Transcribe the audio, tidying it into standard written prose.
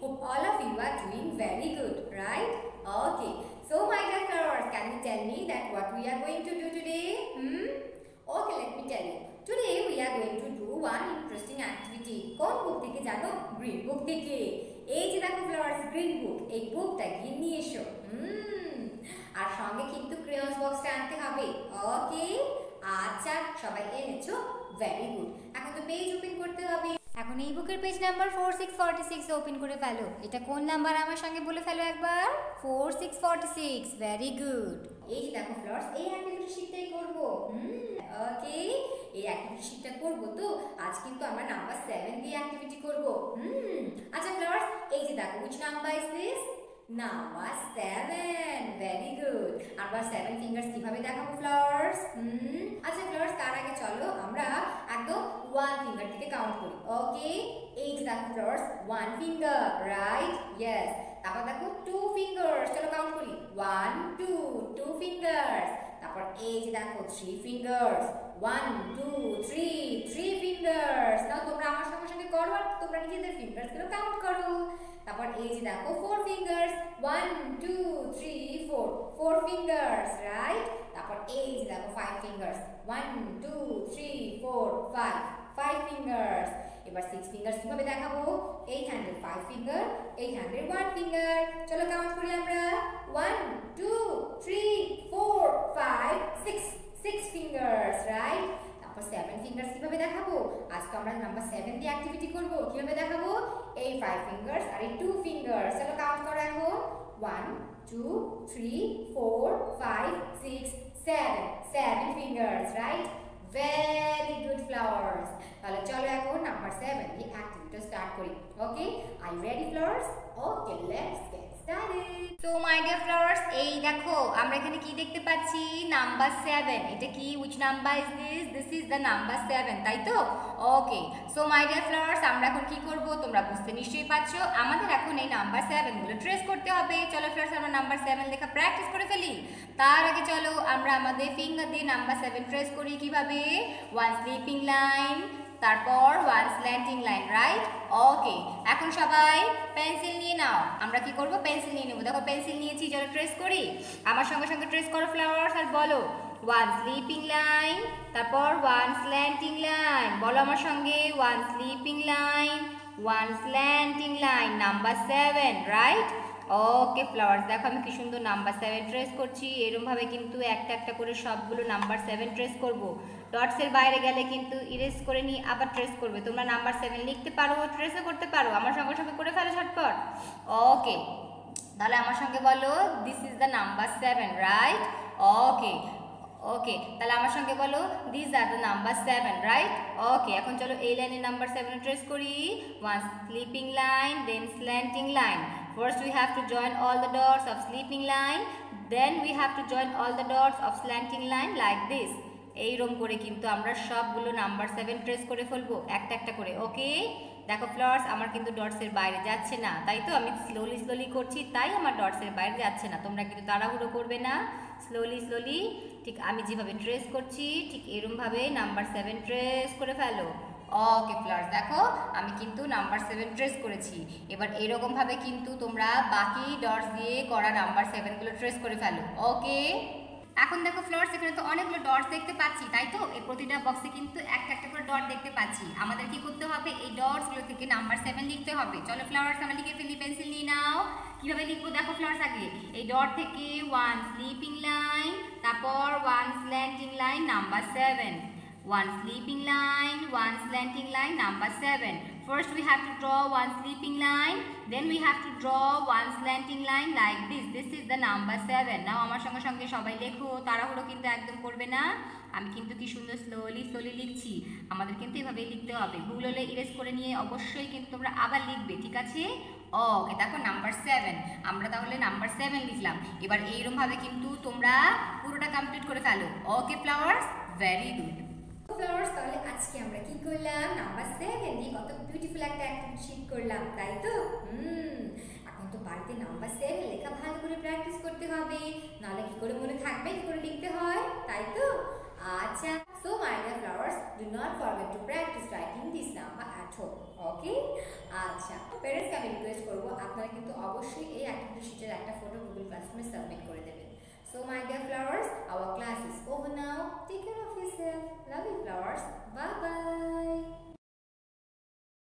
Hope all of you are doing very good, right? Okay. So my dear flowers, can you tell me that what we are going to do today? Okay, let me tell you. Today we are going to do one interesting activity. কোন বুক থেকে জানো? Green বুক থেকে। এই যে দেখো flowers green বুক, এই বুকটা গিয়ে নিয়ে এসো। আর সঙ্গে কিন্তু ক্রেয়ন্স বক্সটা আনতে হবে। ওকে? আচ্ছা, সবাই এনেছো? Very good. এখন তো পেজ ওপেন করতে হবে। এখন এই বুকের পেজ নাম্বার 4646 ওপেন করে ফেলো। এটা কোন নাম্বার আমার সঙ্গে বলে ফেলো একবার? 4646। Very good. এই যে দেখো ফ্লাওয়ার্স, এই অ্যাক্টিভিটি শিটটাই করব। ওকে, এই অ্যাক্টিভিটি শিটটা করব তো আজ কিন্তু আমরা নাম্বার 7 দিয়ে অ্যাক্টিভিটি করব। আচ্ছা ফ্লাওয়ার্স, এই যে দেখো which number is this? Number 7। Very good. Number 7 fingers কিভাবে দেখাবো ফ্লাওয়ার্স? আচ্ছা ফ্লাওয়ার্স, তার আগে চলো আমরা একদম 1 ফিঙ্গার থেকে কাউন্ট করি। ওকে, এই যে দেখো ফ্লাওয়ার্স 1 ফিঙ্গার, রাইট? ইয়েস। তারপর দেখো 2 ফিঙ্গারস, চলো কাউন্ট করি। 1 2 2 ফিঙ্গারস। তারপর এই যে দেখো 3 ফিঙ্গারস। 1 2 3 3 ফিঙ্গারস। নাও তোমরা আমার সঙ্গে সঙ্গে করো আর তোমরা নিজেদের ফিঙ্গারস গুলো কাউন্ট করো। তারপর এই যে দেখো 4 ফিঙ্গারস। 1 2 3 4 4 fingers, right? তারপর এই যে দেখো 5 ফিঙ্গারস। 1 2 3 4 5 5 ফিঙ্গারস। এবার 6 ফিঙ্গারস কিভাবে দেখাবো? এই হ্যান্ডের 5 ফিঙ্গার, এই হ্যান্ডের 1 ফিঙ্গার। চলো কাউন্ট করি আমরা। 1 2 3 4 5 6 6 ফিঙ্গারস, রাইট? তারপর 7 ফিঙ্গারস কিভাবে দেখাবো? আজকে আমরা নাম্বার 7 দিয়ে অ্যাক্টিভিটি করব। কিভাবে দেখাবো? এই 5 ফিঙ্গারস আর এই 2 ফিঙ্গারস। চলো কাউন্ট করো এখন। 1 2 3 4 5 6 7 7 fingers, right? Very good flowers. তাহলে চলো এখন নাম্বার 7 দিয়ে অ্যাক্টিভিটি স্টার্ট করি। Okay, are you ready flowers? Okay, let's get started. So my dear flowers, এই দেখো আমরা এখানে কি দেখতে পাচ্ছি? নাম্বার 7। এটা কি? which number is this? This is the number 7, তাই তো? Okay, so my dear flowers, আমরা এখন কি করব তোমরা বুঝতে নিশ্চয়ই পারছো। আমাদের এখন এই নাম্বার 7 গুলো ট্রেস করতে হবে। চলো ফ্লাওয়ার্স, আমরা নাম্বার 7 লেখা প্র্যাকটিস করে ফেলি। তার আগে চলো আমরা আমাদের ফিঙ্গার দিয়ে নাম্বার 7 ট্রেস করি। কিভাবে? 1 স্লিপিং লাইন, তারপর 1 স্ল্যান্টিং লাইন, রাইট? ওকে, এখন সবাই পেন্সিল নিয়ে নাও। আমরা কি করব? পেন্সিল নিয়ে নেব। দেখো পেন্সিল নিয়েছি, চলো ট্রেস করি। আমার সঙ্গে সঙ্গে ট্রেস করো ফ্লাওয়ার্স আর বলো 1 স্লিপিং লাইন, তারপর 1 স্ল্যান্টিং লাইন। বলো আমার সঙ্গে 1 sleeping line 1 slanting line, number 7, right? Okay flowers, দেখো আমি কি সুন্দর নাম্বার 7 ট্রেস করছি। এরকমভাবে কিন্তু একটা একটা করে সবগুলো নাম্বার 7 ট্রেস করব। ডটসের বাইরে গেলে কিন্তু ইরেজ করে নিয়ে আবার ট্রেস করবে। তোমরা নাম্বার 7 লিখতে পারো, ট্রেসও করতে পারো। আমার সঙ্গে সঙ্গে করে ফেলো ঝটপট। ওকে, তাহলে আমার সঙ্গে বলো this is the number 7, right? Okay okay, তাহলে আমার সঙ্গে বলো this are the number 7, right? Okay, এখন চলো এই লাইনের নাম্বার 7 ট্রেস করি। 1 sleeping line, then slanting line. First we have to join all the dots of sleeping line, then we have to join all the dots of slanting line like this. এইরকম করে কিন্তু আমরা সবগুলো number 7 trace করে ফেলবো একটা একটা করে। ওকে, দেখো ফ্লাওয়ার্স, আমার কিন্তু ডটসের বাইরে যাচ্ছে না, তাই তো? আমি স্লোলি স্লোলি করছি, তাই আমার ডটসের বাইরে যাচ্ছে না। তোমরা কিন্তু তাড়াহুড়ো করবে না, স্লোলি স্লোলি ঠিক আমি যেভাবে ট্রেস করছি ঠিক এরকমভাবে নাম্বার 7 ট্রেস করে ফেলো। ওকে ফ্লাওয়ার্স, দেখো আমি কিন্তু নাম্বার 7 ট্রেস করেছি। এবার এরকমভাবে কিন্তু তোমরা বাকি ডটস দিয়ে করা নাম্বার 7 গুলো ট্রেস করে ফেলো। ওকে, এখন দেখো ফ্লাওয়ার্স, এখানে তো অনেকগুলো ডটস দেখতে পাচ্ছি, তাই তো? এই প্রতিটা বক্সে কিন্তু একটা একটা করে ডট দেখতে পাচ্ছি। আমাদের কি করতে হবে? এই ডটসগুলো থেকে নাম্বার 7 লিখতে হবে। চলো ফ্লাওয়ার্স, আমরা লিখে ফেলি। পেন্সিল নিয়ে নাও। কিভাবে লিখবো দেখো ফ্লাওয়ার্স, আগে এই ডট থেকে 1 স্লিপিং লাইন, তারপর 1 slanting line, number 7, 1 sleeping line 1 slanting line, number 7. First we have to draw 1 sleeping line, then we have to draw 1 slanting line like this. This is the number 7. Now আমার সঙ্গে সঙ্গে সবাই লেখো, তাড়াহুড়ো কিন্তু একদম করবে না। আমি কিন্তু কি সুন্দর স্লোলি স্লোলি লিখছি। আমাদের কিন্তু এভাবেই লিখতে হবে। ভুল হলে ইরেজ করে নিয়ে অবশ্যই কিন্তু তোমরা আবার লিখবে, ঠিক আছে? ওকে, দেখো নাম্বার 7, আমরা তাহলে নাম্বার 7 লিখলাম। এবার এইরকমভাবে কিন্তু তোমরা পুরোটা কমপ্লিট করে ফেলো। Okay flowers, very good. Flowers, তাহলে আজকে আমরা কি করলাম? নাম্বার 7 দিয়ে কত বিউটিফুল একটা অ্যাক্টিভিটি শিট করলাম, তাই তো? এখন তো বাড়িতে নাম্বার 7 লেখা ভালো করে প্র্যাকটিস করতে হবে, নাহলে কি করে মনে থাকবে, কি করে লিখতে হয়, তাই তো? আচ্ছা, so my dear flowers, do not forget to practice writing this number at home. Okay? আচ্ছা, প্যারেন্টসকে আমি রিকোয়েস্ট করবো আপনারা কিন্তু অবশ্যই এই অ্যাক্টিভিটি শিটের